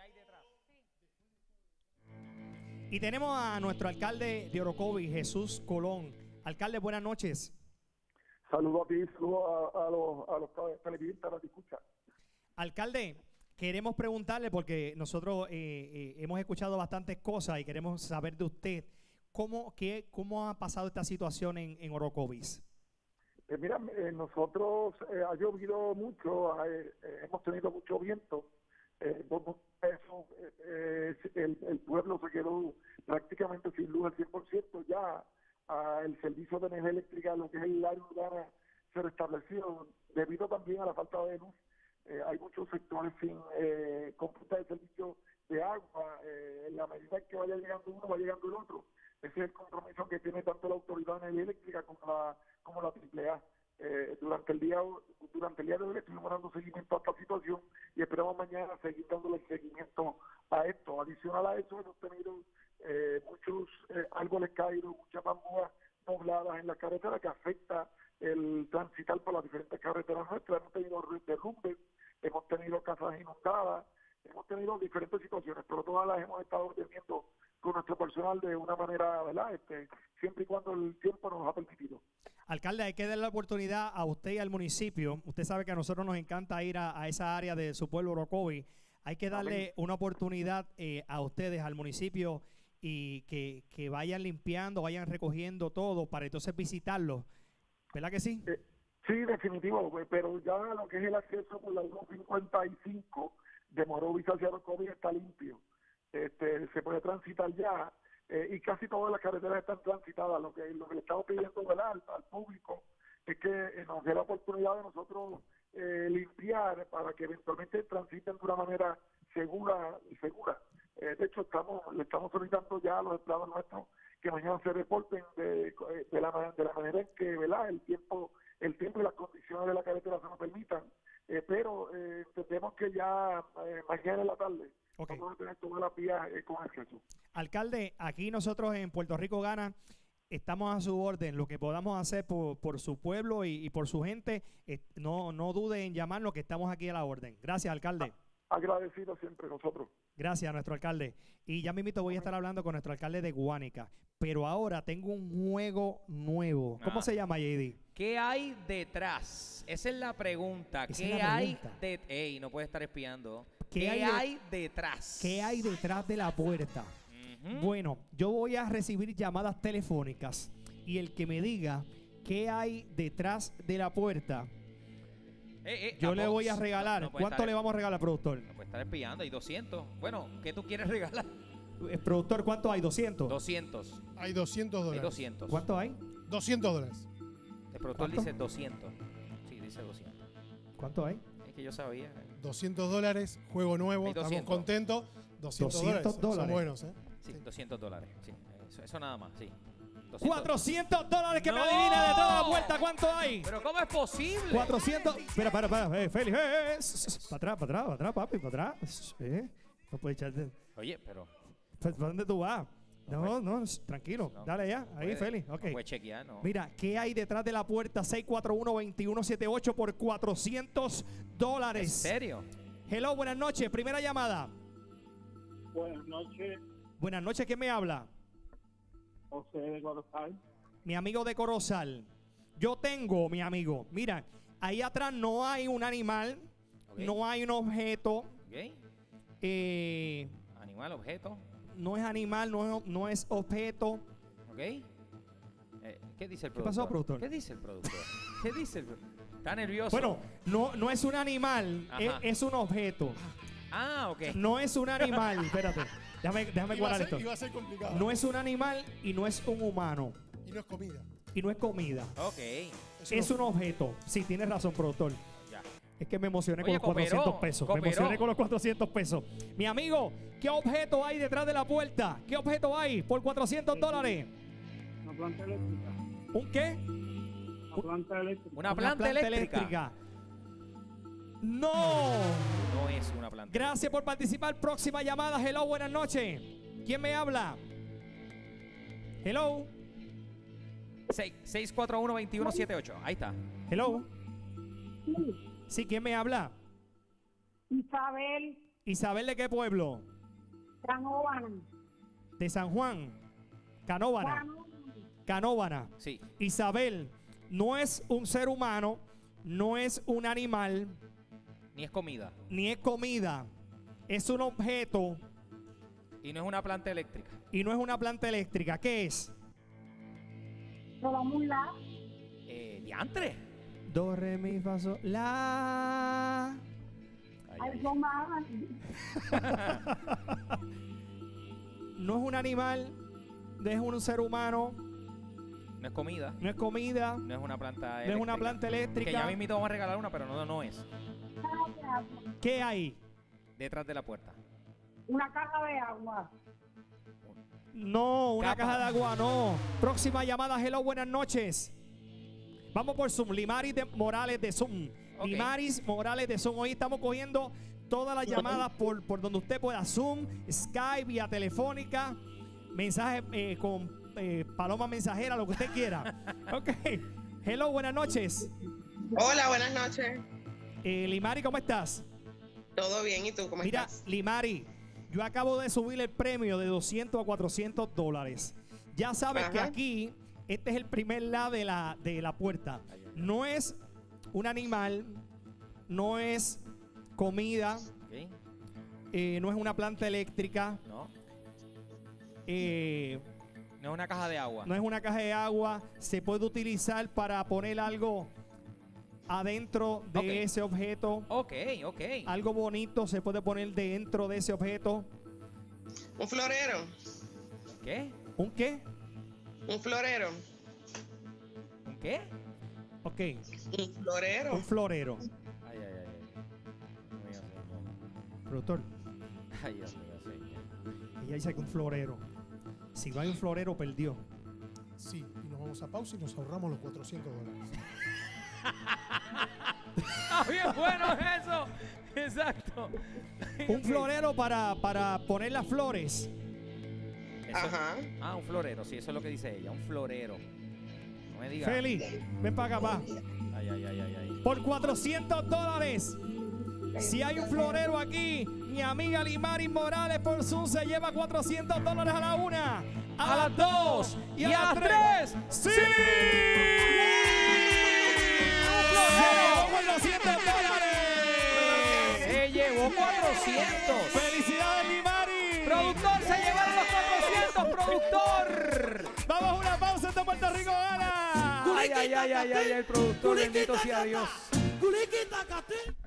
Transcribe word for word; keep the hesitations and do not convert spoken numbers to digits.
Y tenemos a nuestro alcalde de Orocovis, Jesús Colón. Alcalde, buenas noches. Saludos a ti, saludos a, a los, a los televidentes, a los que escuchan. Alcalde, queremos preguntarle, porque nosotros eh, eh, hemos escuchado bastantes cosas y queremos saber de usted, ¿cómo, qué, cómo ha pasado esta situación en, en Orocovis? Eh, mira, eh, nosotros eh, ha llovido mucho, eh, eh, hemos tenido mucho viento, eh, por eso eh, eh, el, el pueblo se quedó prácticamente sin luz al cien por ciento, ya ah, el servicio de energía eléctrica, lo que es el área urbana, se restableció, debido también a la falta de luz. Eh, hay muchos sectores sin eh, computa de servicio de agua, eh, en la medida en que vaya llegando uno, va llegando el otro. Ese es el compromiso que tiene tanto la Autoridad de Energía Eléctrica como la como la Triple A. Eh, durante el día durante el día de hoy estuvimos dando seguimiento a esta situación y esperamos mañana seguir dándole seguimiento a esto. Adicional a eso, hemos tenido eh, muchos eh, árboles caídos, muchas bambúas dobladas en la carretera que afecta el transitar por las diferentes carreteras nuestras. Hemos tenido derrumbes, hemos tenido casas inundadas, hemos tenido diferentes situaciones, pero todas las hemos estado atendiendo con nuestro personal de una manera, ¿verdad? Este, siempre y cuando el tiempo nos ha permitido. Alcalde, hay que darle la oportunidad a usted y al municipio. Usted sabe que a nosotros nos encanta ir a, a esa área de su pueblo, Orocovis. Hay que darle Amén. una oportunidad eh, a ustedes, al municipio, y que, que vayan limpiando, vayan recogiendo todo para entonces visitarlo. ¿Verdad que sí? Eh, sí, definitivo, pero ya lo que es el acceso por la ciento cincuenta y cinco de Morovis hacia Orocovis está limpio. Este, se puede transitar ya eh, y casi todas las carreteras están transitadas. Lo que, lo que le estamos pidiendo, ¿verdad?, al, al público es que eh, nos dé la oportunidad de nosotros eh, limpiar para que eventualmente transiten de una manera segura y segura. Eh, de hecho, estamos le estamos solicitando ya a los empleados nuestros que mañana se reporten de, de, la, de la manera en que, ¿verdad?, el tiempo el tiempo y las condiciones de la carretera se nos permitan. Eh, pero eh, entendemos que ya eh, mañana en la tarde okay. vamos a tener todas las vías eh, con acceso. Alcalde, aquí nosotros en Puerto Rico Gana estamos a su orden. Lo que podamos hacer por, por su pueblo y, y por su gente, eh, no, no dude en llamarnos, que estamos aquí a la orden. Gracias, alcalde. Agradecido siempre nosotros. Gracias a nuestro alcalde. Y ya mismito voy a estar hablando con nuestro alcalde de Guánica. Pero ahora tengo un juego nuevo. ¿Cómo ah. se llama, J D? ¿Qué hay detrás? Esa es la pregunta. Esa ¿Qué es la hay pregunta. de Ey, no puede estar espiando. ¿Qué, ¿Qué hay, de... hay detrás? ¿Qué hay detrás de la puerta? Uh-huh. Bueno, yo voy a recibir llamadas telefónicas y el que me diga qué hay detrás de la puerta, Eh, eh, yo le voy a regalar. no, no ¿Cuánto estar, le vamos a regalar, productor? No puede estar espiando. Hay doscientos. Bueno, ¿qué tú quieres regalar? El productor, ¿cuánto hay? ¿doscientos? doscientos. Hay doscientos dólares. Hay doscientos. ¿Cuánto hay? doscientos dólares. El productor ¿Cuánto? dice doscientos. Sí, dice doscientos. ¿Cuánto hay? Es que yo sabía. doscientos dólares, juego nuevo, Hay estamos doscientos. contentos. doscientos, doscientos dólares. dólares. Son buenos, ¿eh? Sí, sí. doscientos dólares. Sí, eso, eso nada más, sí. doscientos. cuatrocientos dólares que ¡No! me adivina detrás de la puerta. ¿Cuánto hay? ¿Pero cómo es posible? cuatrocientos. Espera, para, para, eh, Félix. Eh, eh, para atrás, para atrás, para atrás, papi, para atrás. Eh, no puedes echarte. Oye, pero... ¿Para dónde tú vas? No, No, no, no, tranquilo. no, Dale ya. no Ahí, puede, Félix. Ok. No puede chequear, ¿no? Mira, ¿qué hay detrás de la puerta? seis cuatro uno, dos uno siete ocho por cuatrocientos dólares. ¿En serio? Hello, buenas noches. Primera llamada. Buenas noches, Buenas noches, ¿quién me habla? José de Corozal. Mi amigo de Corozal. Yo tengo, mi amigo, mira, ahí atrás no hay un animal, Okay. no hay un objeto, ¿Ok? eh, Animal, objeto. no es animal, no es, no es objeto. ¿Ok? Eh, ¿Qué dice el productor? ¿Qué pasó, productor? ¿Qué dice el productor? ¿Qué dice el productor? Está nervioso. Bueno, no, no es un animal, es, Ajá. es un objeto. Ah, ok. No es un animal, espérate, déjame, déjame Iba a, guardar ser, esto. iba a ser complicado. No es un animal y no es un humano Y no es comida. y no es comida. Ok. Es, Es un objeto. Sí, tienes razón, productor. Ya. Es que me emocioné Oye, con los cooperó, cuatrocientos pesos. cooperó. Me emocioné con los cuatrocientos pesos. Mi amigo, ¿qué objeto hay detrás de la puerta? ¿Qué objeto hay por cuatrocientos dólares? Una planta eléctrica. ¿Un qué? Una planta eléctrica. Una planta, eléctrica. No. No es una planta. Gracias por participar. Próxima llamada. Hello, buenas noches. ¿Quién me habla? Hello. seis cuatro uno, dos uno siete ocho. Ahí está. Hello. Sí, ¿quién me habla? Isabel. Isabel, ¿de qué pueblo? Canóvana. De San Juan. Canóvana. Canóvana. Canóvana. Sí. Isabel, no es un ser humano, no es un animal, Ni es comida. ni es comida. Es un objeto Y no es una planta eléctrica. y no es una planta eléctrica. ¿Qué es? Toda mula. Eh, diantre. Do, re, mi, fa, sol, la. Ay, Ay, ay, son más. No es un animal, no es un ser humano, no es comida. no es comida, No es una planta no eléctrica. es una planta Que ya eléctrica. mismito vamos a regalar una, pero no, no es. ¿Qué hay? Detrás de la puerta. Una caja de agua. No, una Capa. caja de agua, no. Próxima llamada, hello, buenas noches. Vamos por Zoom, Limaris de Morales de Zoom. Ok. Limaris Morales de Zoom. Hoy estamos cogiendo todas las llamadas por, por donde usted pueda. Zoom, Skype, vía telefónica, mensajes eh, con eh, paloma mensajera, lo que usted quiera. Ok. Hello, buenas noches. Hola, buenas noches. Eh, Limari, ¿cómo estás? ¿Todo bien? ¿Y tú cómo Mira, estás? Limari, yo acabo de subir el premio de doscientos a cuatrocientos dólares. Ya sabes Ajá. que aquí, este es el primer lado de la, de la puerta. No es un animal, no es comida, Ok. eh, no es una planta eléctrica, No. eh, No es una caja de agua. no es una caja de agua. Se puede utilizar para poner algo adentro de Ok. ese objeto. Ok, ok. Algo bonito se puede poner dentro de ese objeto. ¿Un florero? ¿Qué? ¿Un qué? ¿Un florero? ¿Un qué? Ok, ¿Un florero? un florero. Ay, ay, ay. ay. Dios mío, señor. Productor, Ay, Dios mío, señor. ella dice que un florero. Si no hay un florero, perdió. Sí, y nos vamos a pausa y nos ahorramos los cuatrocientos dólares. Ah, bien bueno eso. Exacto. Un Ok. florero para, para poner las flores. Eso- Ajá. Ah, un florero, sí, eso es lo que dice ella, un florero. No me digas. Feli, ven para acá, pa. Ay, ay, ay, ay, ay. Por cuatrocientos dólares. Si hay un florero aquí, mi amiga Limaris Morales por Zoom se lleva cuatrocientos dólares a la una, A las dos y a las tres. ¡Sí! ¡Sí! ¡Se llevó cuatrocientos dólares! Se llevó cuatrocientos. ¡Felicidades, Limaris! Productor, se llevaron los cuatrocientos, productor. Vamos a una pausa en Puerto Rico gana. Ay, ay, ay, ay, ay, el productor, bendito sea Dios. Culiquita, cate.